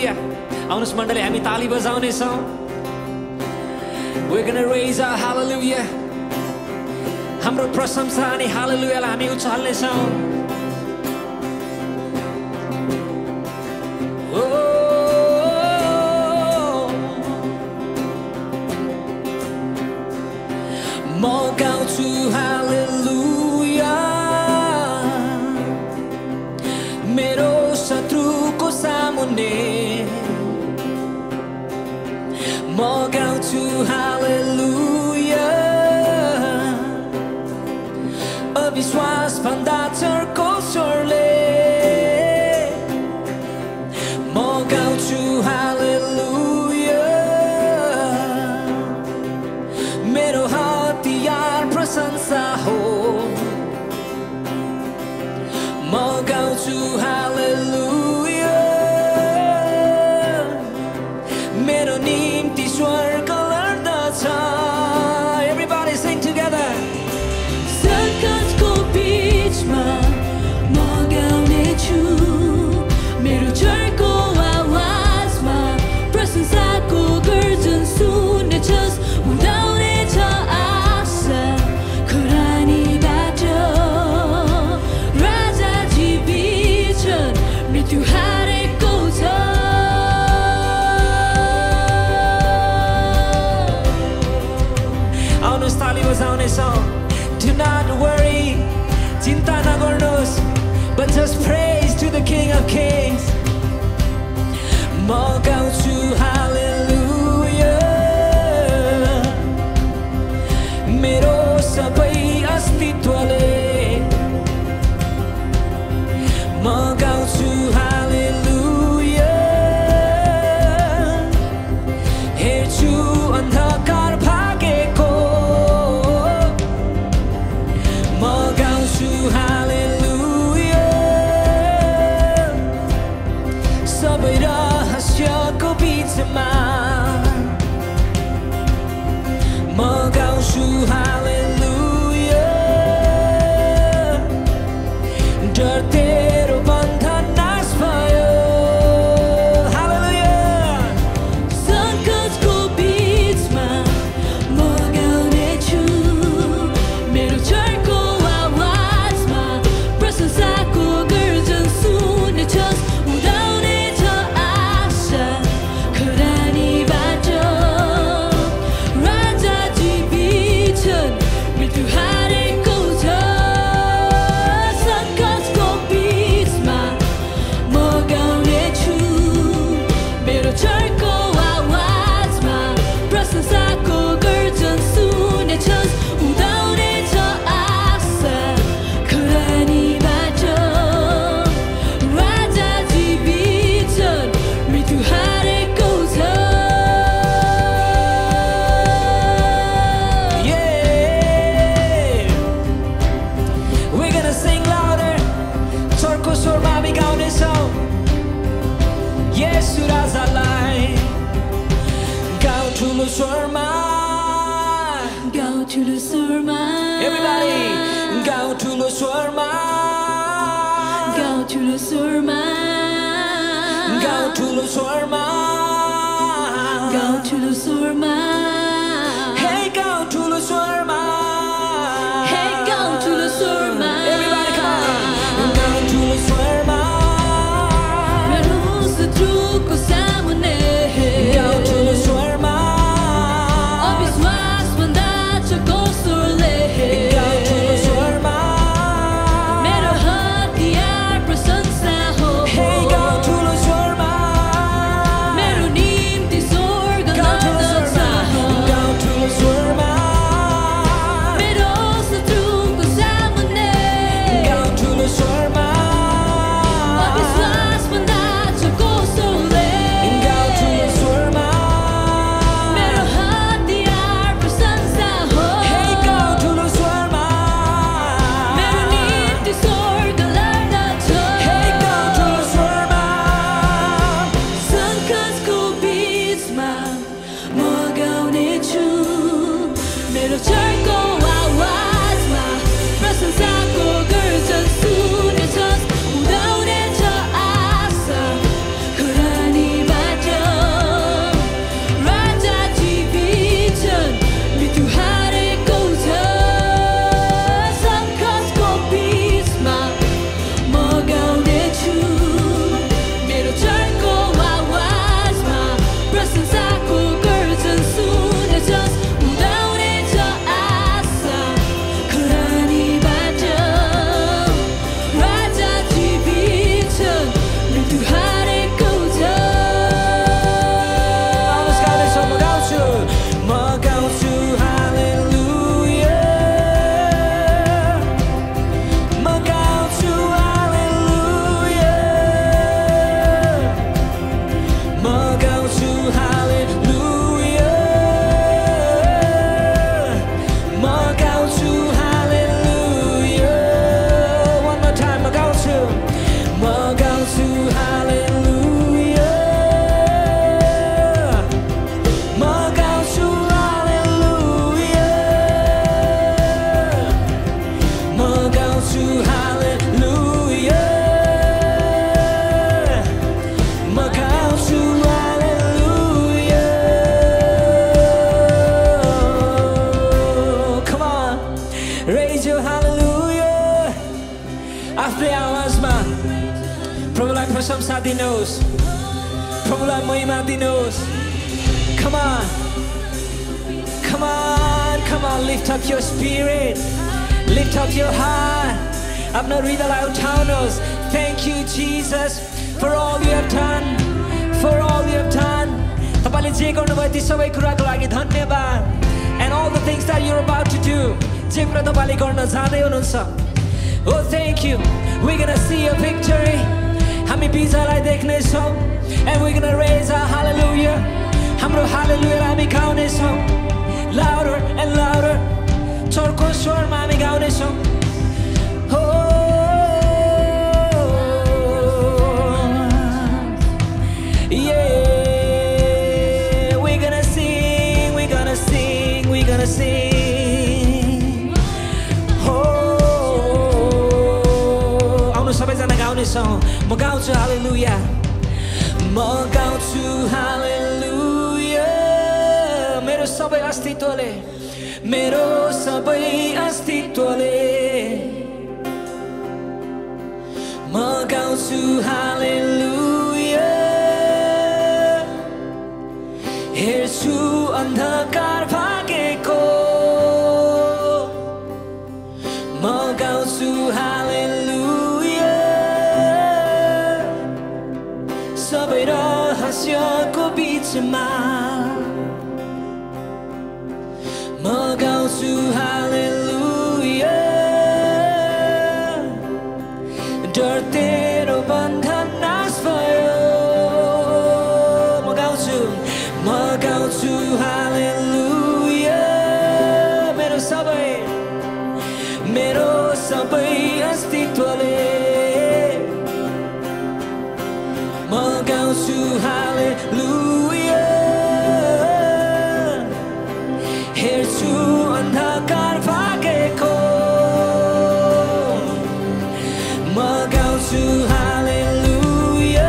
Hallelujah. आउनुहोस् मण्डली हामी ताली बजाउनेछौँ. We're gonna raise our hallelujah. हाम्रो प्रशंसा अनि हालेलुयालाई हामी उचाल्नेछौँ. म गाउँछु हालेलुया मेरो शत्रुको सामुन्ने. म गाउँछु हालेलुया अविश्वास भन्दा चर्को स्वरले. म गाउँछु हालेलुया मेरो हतियार प्रशंसा हो. म गाउँछु हालेलुया मेरो निम्ति स्वर्ग लड्दछ. Everybody sing together. संकटको बीचमा म गाउनेछु मेरो जयको आवाजमा प्रशंसाको गर्जन सुन्नेछस्. उडाउनेछ आशा खरानीबाट राजा जीवित छन् मृत्यु हारेको छ. आउनुहोस् ताली बजाउनेछौँ. Do not worry, चिन्ता नगर्नुहोस्, but just praise to the King of Kings. म गाउँछु हालेलुया मेरो सबै अस्तित्वले. म गाउँछु हालेलुया हेर्छु अन्धकार भागेको. म गाउँछु हालेलुया सबै रहस्यको बीचमा. म गाउँछु हालेलुया डर तेरो बन्धन नाश भयो. हालेलुया संकटको बीचमा म गाउनेछु मेरो जयको आवाजमा प्रशंसाको गर्जन सुन्नेछस्. उडाउनेछ आशा खरानीबाट राजा जीवित छन् मृत्यु हारेको छ. संकटको बीचमा म गाउनेछु मेरो जयको आवाजमा प्रशंसाको गर्जन सुन्नेछस्. उडाउनेछ आशा खरानीबाट राजा जीवित छन् मृत्यु हारेको छ. Yeah, we're gonna sing louder. चर्को स्वरमा हामी गाउनेछौँ. येशू राजालाई गाउँ ठुलो स्वरमा. गाउँ ठुलो स्वरमा Everybody गाउँ ठुलो स्वरमा. गाउँ ठुलो स्वरमा गाउँ ठुलो स्वरमा. गाउँ ठुलो स्वरमा Hey गाउँ ठुलो स्वरमा. हे गाउँ ठुलो स्वरमा. Everybody come on. गाउँ ठुलो स्वरमा. मेरो शत्रुको सामुन्ने गाउँ ठुलो स्वरमा. अविश्वास भन्दा चर्को स्वरले गाउँ ठुलो स्वरमा. मेरो हतियार प्रशंसा हो. Hey गाउँ ठुलो स्वरमा. मेरो निम्ति स्वर्ग गाउँ ठुलो लड्दछ. स्वरमा. प्रशंसा दिनुहोस् प्रभुलाई महिमा दिनुहोस् Come on Come on Come on lift up your spirit Lift up your heart आफ्नो हृदयलाई उठाउनुहोस् Thank you Jesus for all you have done For all you have done तपाईले जे गर्नुभयो ती सबै कुराको लागि धन्यवाद And all the things that you're about to do जे कुरा तपाईले गर्न जाँदै हुनुहुन्छ Oh thank you We're gonna see a victory हामी विजयलाई देख्नेछौँ And we're gonna raise our hallelujah हाम्रो hallelujah हामी गाउनेछौँ Louder and louder चर्को स्वरमा हामी गाउनेछौँ म गाउँछु हालेलुया म गाउँछु हालेलुया मेरो सबै अस्तित्वले म गाउँछु हालेलुया हेर्छु अन्धकार भागेको म गाउँछु हालेलुया सबै रहस्यको बीचमा म गाउँछु हालेलुया डर तेरो बन्धन नाश भयो म गाउँछु हालेलुया मेरो सबै अस्तित्वले म गाउँछु हालेलुया हेर्छु अन्धकार भागेको म गाउँछु हालेलुया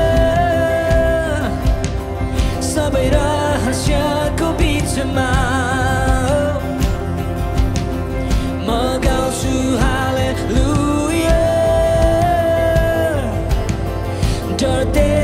सबै रहस्यको बीचमा म गाउँछु हालेलुया डर